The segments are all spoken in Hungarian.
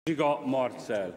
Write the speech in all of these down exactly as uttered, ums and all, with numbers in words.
Zsiga Marcell.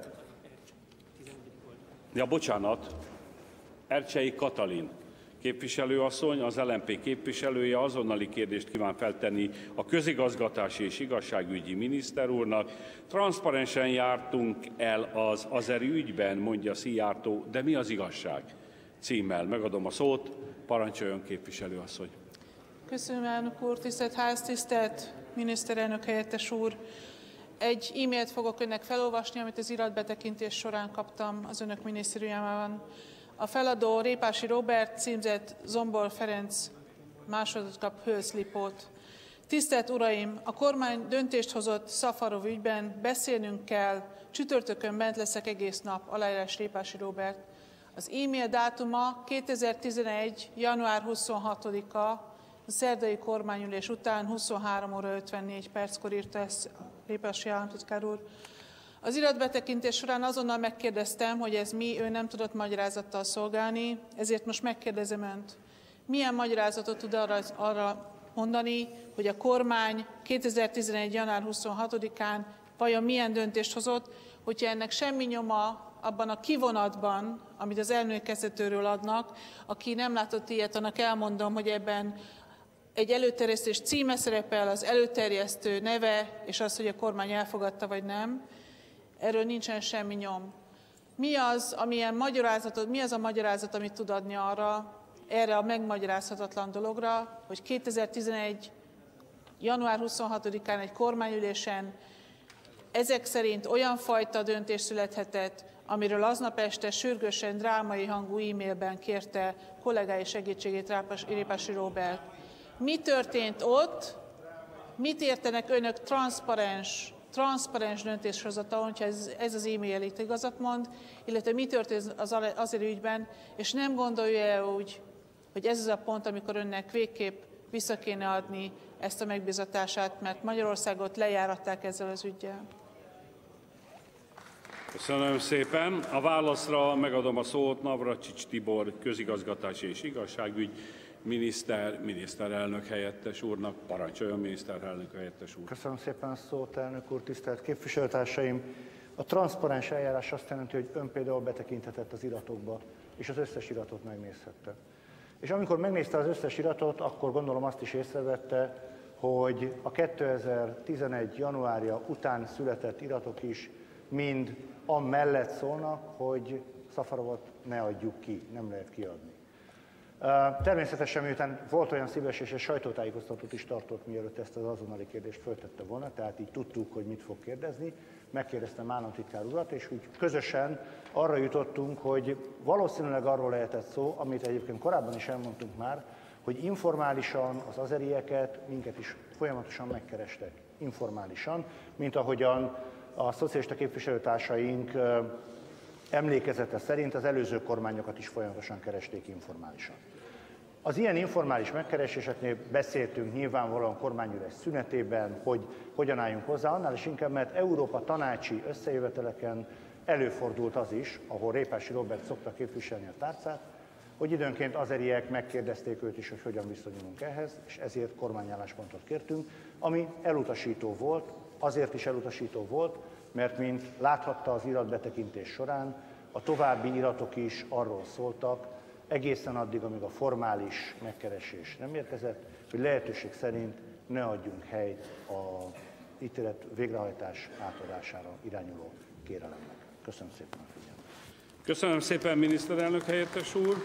Ja, bocsánat. Ercsei Katalin képviselőasszony, az el em pé képviselője azonnali kérdést kíván feltenni a közigazgatási és igazságügyi miniszter úrnak. Transzparensen jártunk el az azeri ügyben, mondja Szijjártó, de mi az igazság? Címmel megadom a szót, parancsoljon képviselőasszony. Köszönöm, elnök úr, tisztelt ház, tisztelt miniszterelnök helyettes úr. Egy e-mailt fogok önnek felolvasni, amit az iratbetekintés során kaptam az önök minisztériumában. A feladó Répási Róbert, címzett Zombor Ferenc másodot kap Hőszlipót. Tisztelt uraim, a kormány döntést hozott Szafarov ügyben, beszélnünk kell, csütörtökön bent leszek egész nap, aláírás Répási Róbert. Az e-mail dátuma kétezer-tizenegy. január huszonhatodika, a szerdai kormányülés után huszonhárom óra ötvennégy perckor írta ezt Répási államtitkár úr. Az iratbetekintés során azonnal megkérdeztem, hogy ez mi, ő nem tudott magyarázattal szolgálni, ezért most megkérdezem önt. Milyen magyarázatot tud arra, arra mondani, hogy a kormány kétezer-tizenegy. január huszonhatodikán vajon milyen döntést hozott, hogyha ennek semmi nyoma abban a kivonatban, amit az emlékeztetőről adnak, aki nem látott ilyet, annak elmondom, hogy ebben egy előterjesztés címe szerepel, az előterjesztő neve, és az, hogy a kormány elfogadta vagy nem. Erről nincsen semmi nyom. Mi az, amilyen magyarázatot, mi az a magyarázat, amit tud adni arra, erre a megmagyarázhatatlan dologra, hogy kétezer-tizenegy. január huszonhatodikán egy kormányülésen ezek szerint olyan fajta döntés születhetett, amiről aznap este sürgősen, drámai hangú e-mailben kérte kollégái segítségét Répási Róbert. Mi történt ott? Mit értenek önök transzparens, transzparens döntéshozatalon, hogyha ez, ez az e-mail itt igazat mond, illetve mi történt az azeri ügyben, és nem gondolja úgy, hogy ez az a pont, amikor önnek végképp vissza kéne adni ezt a megbízatását, mert Magyarországot lejáratták ezzel az üggyel. Köszönöm szépen. A válaszra megadom a szót Navracsics Tibor közigazgatási és igazságügy miniszter, miniszterelnök helyettes úrnak. Parancsoljon, miniszterelnök helyettes úr. Köszönöm szépen a szót, elnök úr, tisztelt képviselőtársaim. A transzparens eljárás azt jelenti, hogy ön például betekinthetett az iratokba, és az összes iratot megnézhette. És amikor megnézte az összes iratot, akkor gondolom azt is észrevette, hogy a kétezer-tizenegy. januárja után született iratok is mind amellett szólnak, hogy Szafarovot ne adjuk ki, nem lehet kiadni. Természetesen, miután volt olyan szíves és egy sajtótájékoztatót is tartott, mielőtt ezt az azonnali kérdést föltette volna, tehát így tudtuk, hogy mit fog kérdezni, megkérdeztem államtitkár urat, és úgy közösen arra jutottunk, hogy valószínűleg arról lehetett szó, amit egyébként korábban is elmondtunk már, hogy informálisan az azerieket, minket is folyamatosan megkerestek, informálisan, mint ahogyan a szocialista képviselőtársaink emlékezete szerint az előző kormányokat is folyamatosan keresték informálisan. Az ilyen informális megkereséseknél beszéltünk nyilvánvalóan kormányülés szünetében, hogy hogyan álljunk hozzá, annál is inkább, mert Európa tanácsi összejöveteleken előfordult az is, ahol Répási Róbert szokta képviselni a tárcát, hogy időnként azeriek megkérdezték őt is, hogy hogyan viszonyulunk ehhez, és ezért kormányálláspontot kértünk, ami elutasító volt, azért is elutasító volt, mert mint láthatta az iratbetekintés során, a további iratok is arról szóltak, egészen addig, amíg a formális megkeresés nem érkezett, hogy lehetőség szerint ne adjunk helyt az ítélet végrehajtás átadására irányuló kérelemnek. Köszönöm szépen a figyelmet. Köszönöm szépen, miniszterelnök helyettes úr.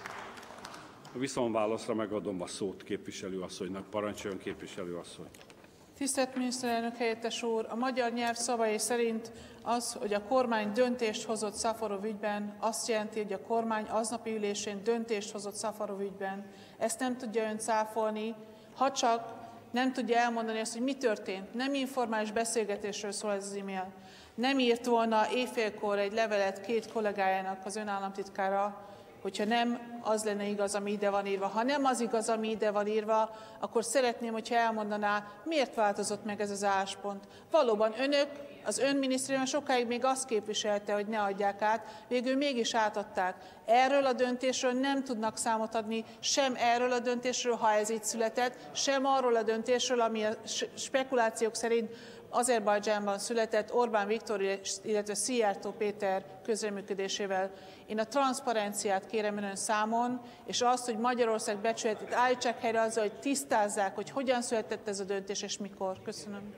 A viszonválaszra megadom a szót képviselőasszonynak. Parancsoljon, képviselőasszony. Tisztelt miniszterelnök helyettes úr, a magyar nyelv szavai szerint az, hogy a kormány döntést hozott Szafarov ügyben, azt jelenti, hogy a kormány aznapi ülésén döntést hozott Szafarov ügyben. Ezt nem tudja ön cáfolni, ha csak nem tudja elmondani azt, hogy mi történt. Nem informális beszélgetésről szól ez az e-mail. Nem írt volna éjfélkor egy levelet két kollégájának, az ön államtitkára, hogyha nem az lenne igaz, ami ide van írva. Ha nem az igaz, ami ide van írva, akkor szeretném, hogyha elmondaná, miért változott meg ez az álláspont. Valóban önök, az ön minisztérium sokáig még azt képviselte, hogy ne adják át, végül mégis átadták. Erről a döntésről nem tudnak számot adni, sem erről a döntésről, ha ez így született, sem arról a döntésről, ami a spekulációk szerint Azerbajdzsánban született Orbán Viktor, illetve Szijjártó Péter közreműködésével. Én a transzparenciát kérem önön számon, és azt, hogy Magyarország becsületét állítsák helyre azzal, hogy tisztázzák, hogy hogyan született ez a döntés és mikor. Köszönöm.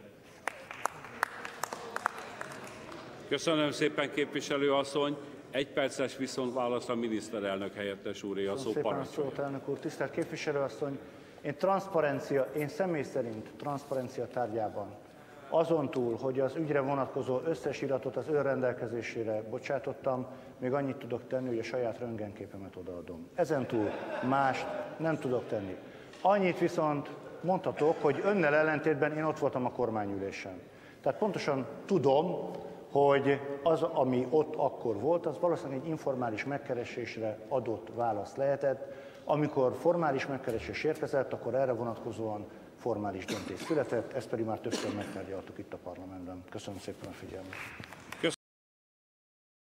Köszönöm szépen, képviselő asszony. Egy perces viszontválasz a miniszterelnök helyettes úré a szó, parancsolja. Szépen elnök úr, tisztelt képviselő asszony. Én transzparencia, én személy szerint transzparencia tárgyában azon túl, hogy az ügyre vonatkozó összes iratot az ön rendelkezésére bocsátottam, még annyit tudok tenni, hogy a saját röntgenképemet odaadom. Ezen túl mást nem tudok tenni. Annyit viszont mondhatok, hogy önnel ellentétben én ott voltam a kormányülésen. Tehát pontosan tudom, hogy az, ami ott akkor volt, az valószínűleg egy informális megkeresésre adott válasz lehetett. Amikor formális megkeresés érkezett, akkor erre vonatkozóan formális döntés született, ezt pedig már többször megtárgyaltuk itt a parlamentben. Köszönöm szépen a figyelmet.